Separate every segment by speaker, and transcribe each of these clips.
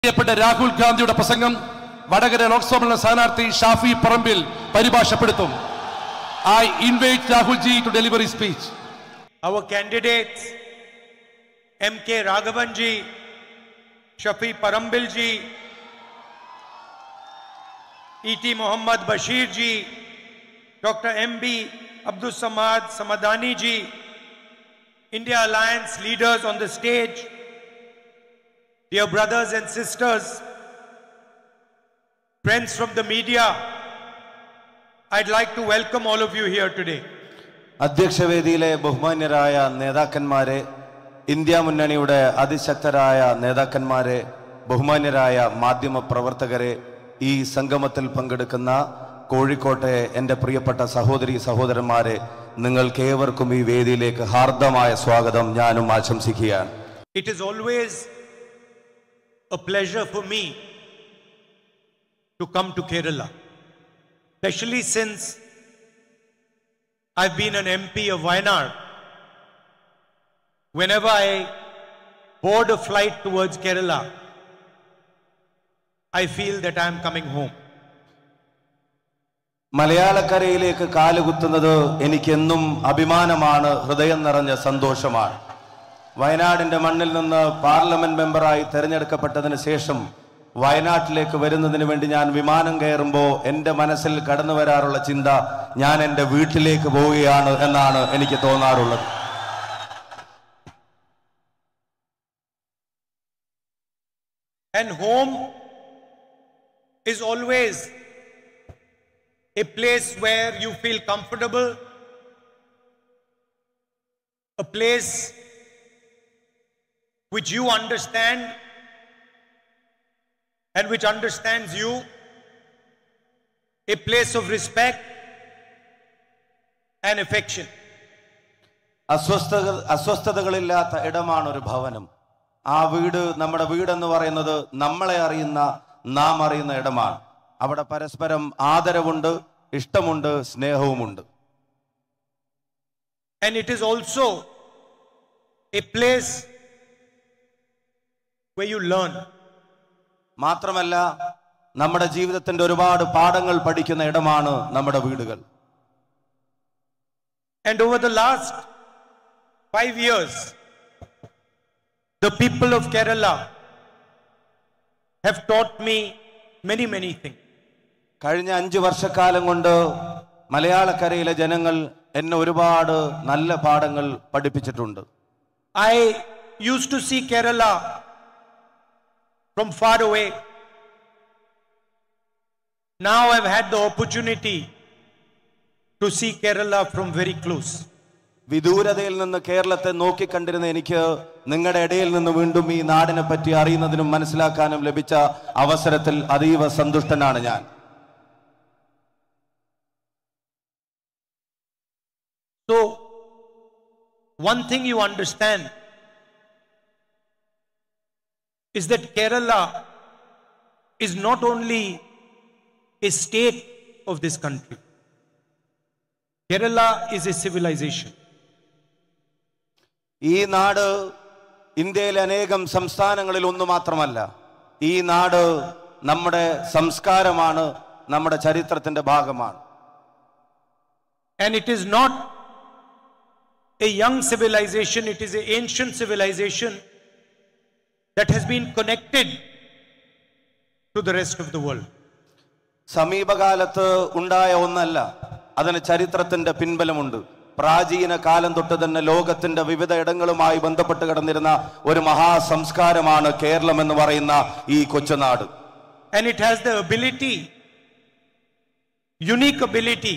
Speaker 1: പ്രിയപ്പെട്ട രാഹുൽ ഗാന്ധിയുടെ പ്രസംഗം വടകര ലോക്സഭാ സ്ഥാനാർത്ഥി Shafi Parambil പരിഭാഷപ്പെടുത്തും. I invite Rahul ji to deliver his speech.
Speaker 2: Our candidates M.K. Raghavan ji, Shafi Parambil ji, E.T. Mohammad Bashir ji, Dr. M.B. Abdul Samad Samadani ji, India Alliance leaders on the stage, dear brothers and sisters, friends from the media, I'd like to welcome all of you here today.
Speaker 3: അധ്യക്ഷവേദിയിലെ ബഹുമാന്യരായ നേതാക്കന്മാരെ, India മുന്നണിയുടെ അതിശക്തരായ നേതാക്കന്മാരെ, ബഹുമാന്യരായ മാധ്യമ പ്രവർത്തകരെ, ഈ സംഗമത്തിൽ പങ്കെടുക്കുന്ന കോഴിക്കോട്ടെ എൻ്റെ പ്രിയപ്പെട്ട സഹോദരി സഹോദരന്മാരെ, നിങ്ങൾക്കേവർക്കും ഈ വേദിയിലേക്ക് ഹാർദമായ സ്വാഗതം ഞാനും ആശംസിക്കുകയാണ്.
Speaker 2: It is always a pleasure for me to come to Kerala, especially since I've been an MP of Wayanad. Whenever I board a flight towards Kerala, I feel that I'm coming home.
Speaker 3: മലയാളക്കരയിലേക്ക് കാലുകുത്തുന്നത് എനിക്കെന്നും അഭിമാനമാണ്, ഹൃദയം നിറഞ്ഞ സന്തോഷമാണ്. വയനാടിന്റെ മണ്ണിൽ നിന്ന് parliament മെമ്പറായി തെരഞ്ഞെടുക്കപ്പെട്ടതിന് ശേഷം വയനാട്ടിലേക്ക് വരുന്നതിന് വേണ്ടി ഞാൻ വിമാനം കയറുമ്പോൾ എൻ്റെ മനസ്സിൽ കടന്നു വരാറുള്ള ചിന്ത, ഞാൻ എൻ്റെ വീട്ടിലേക്ക് പോവുകയാണ് എന്നാണ് എനിക്ക് തോന്നാറുള്ളത്.
Speaker 2: And home is always a place where you feel comfortable, a place which you understand and which understands you, a place of respect and affection.
Speaker 3: അസ്വസ്ഥതകളില്ലാത്ത ഇടമാണ് ഒരു ഭവനം. ആ വീട്, നമ്മുടെ വീടെന്ന് പറയുന്നത് നമ്മളെ അറിയുന്ന, നാം അറിയുന്ന ഇടമാണ്. അവിടെ പരസ്പരം ആദരവുണ്ട്, ഇഷ്ടമുണ്ട്, സ്നേഹവുമുണ്ട്.
Speaker 2: And it is also a place where you learn.
Speaker 3: മാത്രമല്ല, നമ്മുടെ ജീവിതത്തിന്റെ ഒരുപാട് പാഠങ്ങൾ പഠിക്കുന്ന ഇടമാണ് നമ്മുടെ വീടുകൾ.
Speaker 2: And over the last 5 years, the people of Kerala have taught me many things.
Speaker 3: കഴിഞ്ഞ 5 വർഷക്കാലം കൊണ്ട് മലയാളക്കരയിലെ ജനങ്ങൾ എന്നെ ഒരുപാട് നല്ല പാഠങ്ങൾ പഠിപ്പിച്ചിട്ടുണ്ട്.
Speaker 2: I used to see Kerala from far away. Now I've had the opportunity to see Kerala from very close.
Speaker 3: വിദൂരതയിൽ നിന്ന് കേരളത്തെ നോക്കിക്കണ്ടിരുന്ന എനിക്ക് നിങ്ങളുടെ ഇടയിൽ നിന്ന് വീണ്ടും ഈ നാടിനെ പറ്റി അറിയുന്നതിനും മനസ്സിലാക്കാനും ലഭിച്ച അവസരത്തിൽ അതീവ സന്തുഷ്ടനാണ് ഞാൻ.
Speaker 2: So, one thing you understand is that Kerala is not only a state of this country. Kerala is a civilization.
Speaker 3: ഈ നാട് ഇന്ത്യയിലെ അനേകം സംസ്ഥാനങ്ങളിൽ ഒന്ന് മാത്രമല്ല. ഈ നാട് നമ്മുടെ സംസ്കാരമാണ്, നമ്മുടെ ചരിത്രത്തിന്റെ ഭാഗമാണ്.
Speaker 2: And it is not a young civilization, it is an ancient civilization that has been connected to the rest of the world.
Speaker 3: സമീപകാലത്ത് ഉണ്ടായ ഒന്നല്ല, അതിന് ചരിത്രത്തിന്റെ പിൻബലമുണ്ട്. പ്രാചീന കാലം തൊട്ട് തന്നെ ലോകത്തിന്റെ വിവിധ ഇടങ്ങളുമായി ബന്ധപ്പെട്ട് കിടന്നിരുന്ന ഒരു മഹാസംസ്കാരമാണ് കേരളം എന്ന് പറയുന്ന ഈ കൊച്ചുനാട്.
Speaker 2: And it has the ability, unique ability,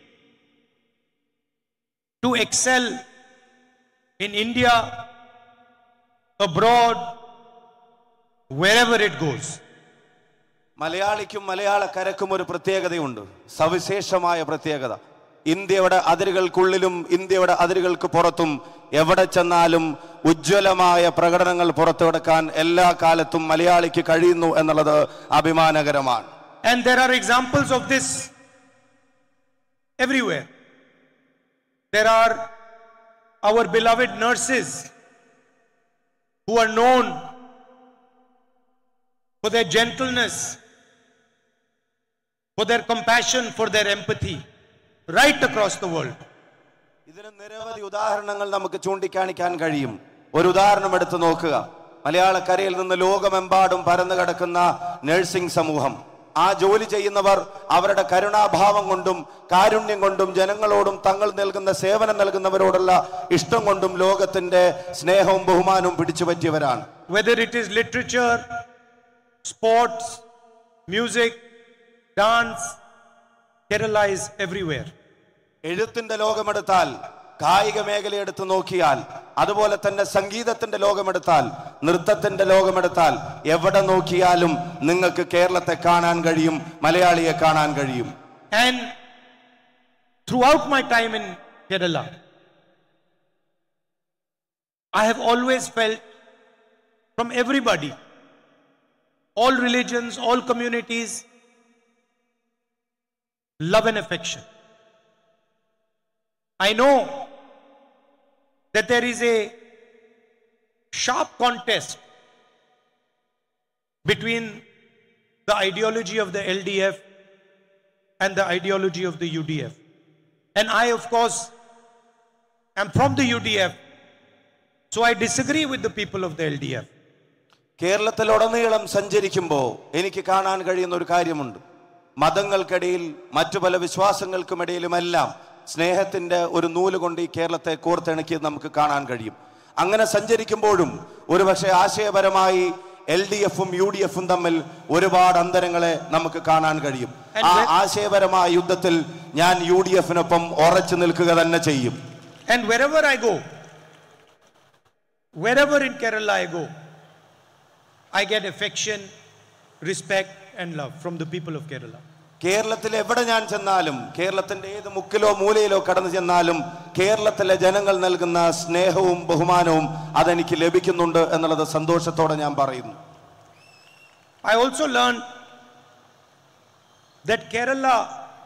Speaker 2: to excel in India, abroad, wherever it goes.
Speaker 3: മലയാളിക്കും മലയാളക്കരക്കും ഒരു പ്രത്യേകതയുണ്ട്, സവിശേഷമായ പ്രത്യേകത. ഇന്ത്യയുടെ അതിരുകൾക്കുള്ളിലും ഇന്ത്യയുടെ അതിരുകൾക്ക് പുറത്തും എവിടെ ചെന്നാലും ഉജ്ജ്വലമായ പ്രകടനങ്ങൾ പുറത്തുകൊടുക്കാൻ എല്ലാ കാലത്തും മലയാളിക്ക് കഴിയുന്നു എന്നുള്ളത് അഭിമാനകരമാണ്.
Speaker 2: And there are examples of this everywhere. There are our beloved nurses who are known for their gentleness, for their compassion, for their empathy, right across the world.
Speaker 3: ഇതിന് നിരവധി ഉദാഹരണങ്ങൾ നമുക്ക് ചൂണ്ടിക്കാണിക്കാൻ കഴിയും. ഒരു ഉദാഹരണം എടുത്തു നോക്കുക. മലയാളക്കരയിൽ നിന്ന് ലോകമെമ്പാടും പരന്നു കിടക്കുന്ന നഴ്സിംഗ് സമൂഹം, ആ ജോലി ചെയ്യുന്നവർ അവരുടെ കരുണാഭാവം കൊണ്ടും കാരുണ്യം കൊണ്ടും ജനങ്ങളോടും തങ്ങൾ നൽകുന്ന സേവനം നൽകുന്നവരോടുള്ള ഇഷ്ടം കൊണ്ടും ലോകത്തിന്റെ സ്നേഹവും ബഹുമാനവും പിടിച്ചുപറ്റിയവരാണ്.
Speaker 2: Whether it is literature, sports, music, dance, Kerala is everywhere.
Speaker 3: എഴുത്തിന്റെ ലോകമെടുത്താൽ, കായിക മേഖല എടുത്തു നോക്കിയാൽ, അതുപോലെ തന്നെ സംഗീതത്തിന്റെ ലോകമെടുത്താൽ, നൃത്തത്തിന്റെ ലോകമെടുത്താൽ, എവിടെ നോക്കിയാലും നിങ്ങൾക്ക് കേരളത്തെ കാണാൻ കഴിയും, മലയാളിയെ കാണാൻ കഴിയും.
Speaker 2: And throughout my time in Kerala, I have always felt from everybody, all religions, all communities, love and affection. I know that there is a sharp contest between the ideology of the LDF and the ideology of the UDF. And I, of course, am from the UDF, so I disagree with the people of the LDF.
Speaker 3: കേരളത്തിലുടനീളം സഞ്ചരിക്കുമ്പോൾ എനിക്ക് കാണാൻ കഴിയുന്ന ഒരു കാര്യമുണ്ട്. മതങ്ങൾക്കിടയിൽ, മറ്റു പല വിശ്വാസങ്ങൾക്കുമിടയിലുമെല്ലാം സ്നേഹത്തിന്റെ ഒരു നൂല് കൊണ്ട് ഈ കേരളത്തെ കോർത്തിണക്കി നമുക്ക് കാണാൻ കഴിയും. അങ്ങനെ സഞ്ചരിക്കുമ്പോഴും ഒരുപക്ഷെ ആശയപരമായി LDFും UDFും തമ്മിൽ ഒരുപാട് അന്തരങ്ങളെ നമുക്ക് കാണാൻ കഴിയും. ആ ആശയപരമായ യുദ്ധത്തിൽ ഞാൻ UDFനൊപ്പം ഉറച്ചു നിൽക്കുക തന്നെ ചെയ്യും.
Speaker 2: And wherever I go, wherever in Kerala I go, I get affection, respect and love from the people of Kerala.
Speaker 3: കേരളത്തിൽ എവിടെ ഞാൻ ചെന്നാലും, കേരളത്തിന്റെ ഏത് മുക്കിലോ മൂലയിലോ കടന്നു ചെന്നാലും കേരളത്തിലെ ജനങ്ങൾ നൽകുന്ന സ്നേഹവും ബഹുമാനവും അതെനിക്ക് ലഭിക്കുന്നുണ്ട് എന്നുള്ളത് സന്തോഷത്തോടെ ഞാൻ പറയുന്നു.
Speaker 2: I also learned that Kerala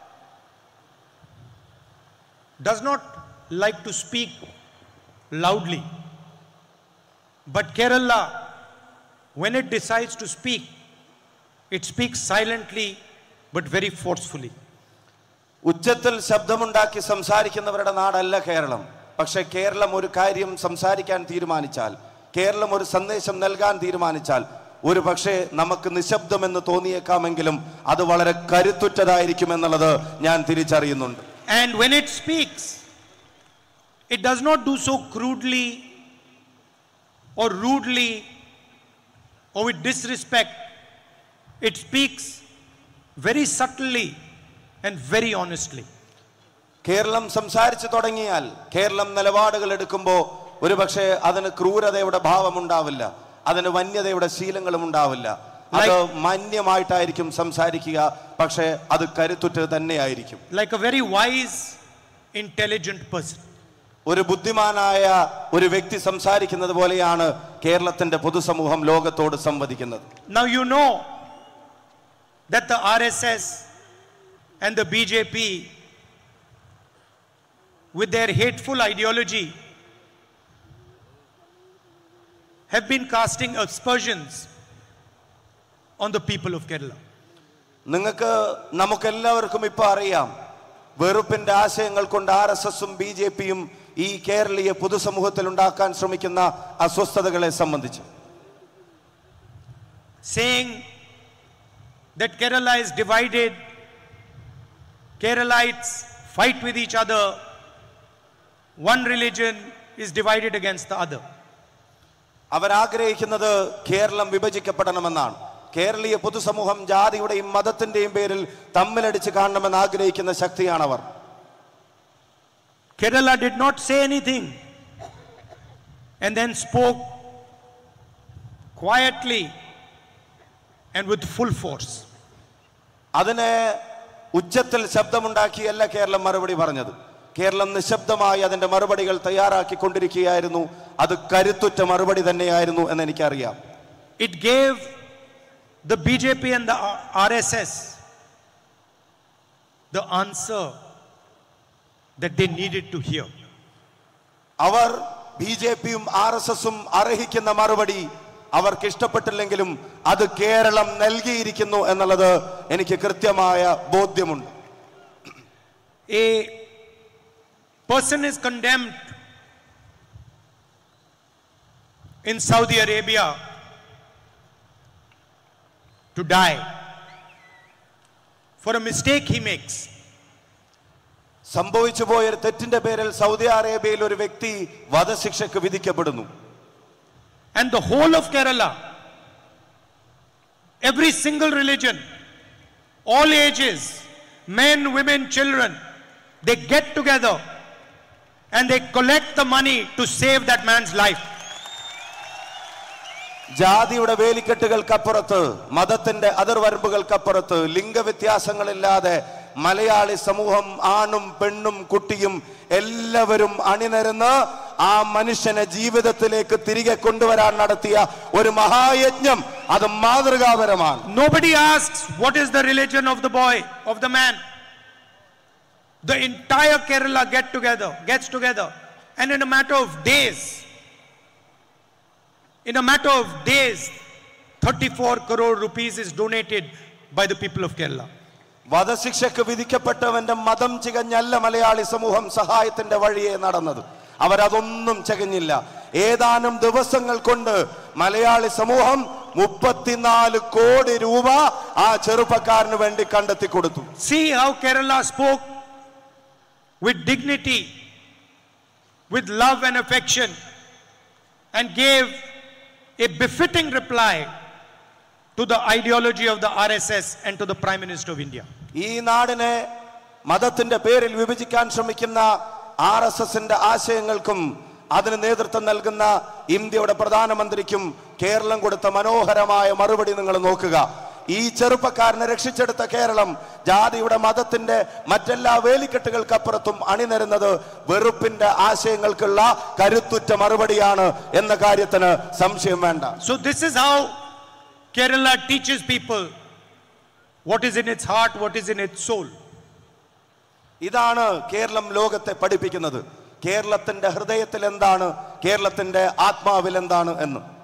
Speaker 2: does not like to speak loudly, but Kerala, when it decides to speak, it speaks silently but very forcefully.
Speaker 3: ഉച്ചത്തിൽ ശബ്ദമുണ്ടാക്കി സംസാരിക്കുന്നവരുടെ നാടല്ല കേരളം. പക്ഷെ കേരളം ഒരു കാര്യം സംസാരിക്കാൻ തീരുമാനിച്ചാൽ, കേരളം ഒരു സന്ദേശം നൽകാൻ തീരുമാനിച്ചാൽ, ഒരു പക്ഷേ നമുക്ക് നിശബ്ദമെന്ന് തോന്നിയേക്കാമെങ്കിലും അത് വളരെ കരുത്തുറ്റതായിരിക്കും എന്നുള്ളത് ഞാൻ തിരിച്ചറിയുന്നുണ്ട്.
Speaker 2: And when it speaks, it does not do so crudely or rudely or with disrespect. It speaks very subtly and very honestly.
Speaker 3: Keralam സംസാരിച്ചു തുടങ്ങിയാൽ, കേരളം നിലപാടുകൾ എടുക്കുമ്പോൾ ഒരുപക്ഷെ അതിന് ക്രൂരതയുടെ ഭാവമുണ്ടാവില്ല, അതിന് വന്യതയുടെ ശീലങ്ങളും ഉണ്ടാവില്ല. അത് മാന്യമായിട്ടായിരിക്കും സംസാരിക്കുക, പക്ഷേ അത് കരുത്തുറ്റത് തന്നെയായിരിക്കും.
Speaker 2: Like a very wise, intelligent person.
Speaker 3: ഒരു ബുദ്ധിമാനായ ഒരു വ്യക്തി സംസാരിക്കുന്നത് പോലെയാണ് കേരളത്തിന്റെ പൊതുസമൂഹം ലോകത്തോട് സംവദിക്കുന്നത്.
Speaker 2: Now you know that the RSS and the BJP, with their hateful ideology, have been casting aspersions on the people of Kerala.
Speaker 3: നിങ്ങൾക്ക് നമുക്കെല്ലാവർക്കും ഇപ്പോൾ അറിയാം, വെറുപ്പിന്റെ ആശയങ്ങൾ കൊണ്ട് RSSും BJPയും ഈ കേരളീയ പൊതുസമൂഹത്തിൽ ഉണ്ടാക്കാൻ ശ്രമിക്കുന്ന അസ്വസ്ഥതകളെ സംബന്ധിച്ച്.
Speaker 2: Saying that Kerala is divided, Keralites fight with each other, one religion is divided against the other.
Speaker 3: അവരാഗ്രഹിക്കുന്നത് Keralam വിഭജിക്കപ്പെടണമെന്നാണ്. കേരളീയ പൊതുസമൂഹം ജാതിയുടെയും മതത്തിന്റെയും പേരിൽ തമ്മിലടിച്ച് കാണണമെന്ന് ആഗ്രഹിക്കുന്ന ശക്തിയാണവർ.
Speaker 2: Kerala did not say anything and then spoke quietly and with full force.
Speaker 3: അതിനെ ഉച്ചത്തിൽ ശബ്ദമുണ്ടാക്കിയല്ല കേരളം മറുപടി പറഞ്ഞത്. കേരളം നിശബ്ദമായി അതിന്റെ മറുപടികൾ തയ്യാറാക്കിക്കൊണ്ടിരിക്കുകയായിരുന്നു. അത് കരുത്തുറ്റ മറുപടി തന്നെയായിരുന്നു എന്ന് എനിക്കറിയാം.
Speaker 2: It gave the BJP and the RSS the answer that they needed to hear.
Speaker 3: അവർ BJPയും RSSും അർഹിക്കുന്ന മറുപടി അവർക്ക് ഇഷ്ടപ്പെട്ടില്ലെങ്കിലും അത് കേരളം നൽകിയിരിക്കുന്നു എന്നുള്ളത് എനിക്ക് കൃത്യമായ ബോധ്യമുണ്ട്.
Speaker 2: A person is condemned in Saudi Arabia to die for a mistake he makes.
Speaker 3: സംഭവിച്ചു പോയ ഒരു തെറ്റിന്റെ പേരിൽ സൗദി അറേബ്യയിൽ ഒരു വ്യക്തി വധശിക്ഷയ്ക്ക് വിധിക്കപ്പെടുന്നു.
Speaker 2: And the whole of Kerala, every single religion, all ages, men, women, children, they get together and they collect the money to save that man's life.
Speaker 3: ജാതിയുടെ വേലിക്കെട്ടുകൾക്കപ്പുറത്ത്, മതത്തിന്റെ അതിർവരമ്പുകൾക്കപ്പുറത്ത്, ലിംഗവ്യത്യാസങ്ങളില്ലാതെ മലയാളി സമൂഹം ആണും പെണ്ണും കുട്ടിയും എല്ലാവരും അണിനിരന്ന് ആ മനുഷ്യനെ ജീവിതത്തിലേക്ക് തിരികെ കൊണ്ടുവരാൻ നടത്തിയ ഒരു മഹായജ്ഞം. അത് മാതൃകാപരമാണ്.
Speaker 2: Nobody asks what is the religion of the boy, of the man. The entire Kerala gets together, and in a matter of days, 34 crore rupees is donated by the people of Kerala.
Speaker 3: വധശിക്ഷയ്ക്ക് വിധിക്കപ്പെട്ടവന്റെ മതം ചികഞ്ഞല്ല മലയാളി സമൂഹം സഹായത്തിന്റെ വഴിയെ നടന്നത്. അവരതൊന്നും ചകഞ്ഞില്ല. ഏതാനും ദിവസങ്ങൾ കൊണ്ട് മലയാളി സമൂഹം 34 കോടി രൂപ ആ ചെറുപ്പക്കാരന് വേണ്ടി കണ്ടെത്തി കൊടുത്തു.
Speaker 2: See how Kerala spoke with dignity, with love and affection, and gave a befitting reply to the ideology of the RSS and to the Prime Minister of India.
Speaker 3: ഈ നാടിനെ മതത്തിന്റെ പേരിൽ വിഭജിക്കാൻ ശ്രമിക്കുന്ന RSSന്റെ ആശയങ്ങൾക്കും അതിന് നേതൃത്വം നൽകുന്ന ഇന്ത്യയുടെ പ്രധാനമന്ത്രിക്കും കേരളം കൊടുത്ത മനോഹരമായ മറുപടി നിങ്ങൾ നോക്കുക. ഈ ചെറുപ്പക്കാരനെ രക്ഷിച്ചെടുത്ത കേരളം ജാതിയുടെ മതത്തിന്റെ മറ്റെല്ലാ വേലിക്കെട്ടുകൾക്കപ്പുറത്തും അണിനിരുന്നത് വെറുപ്പിന്റെ ആശയങ്ങൾക്കുള്ള കരുത്തുറ്റ മറുപടിയാണ് എന്ന കാര്യത്തിന് സംശയം വേണ്ട.
Speaker 2: So this is how Kerala teaches people what is in its heart, what is in its soul.
Speaker 3: ഇതാണ് കേരളം ലോകത്തെ പഠിപ്പിക്കുന്നത്. കേരളത്തിന്റെ ഹൃദയത്തിൽ എന്താണ്, കേരളത്തിന്റെ ആത്മാവിൽ എന്താണ് എന്ന്.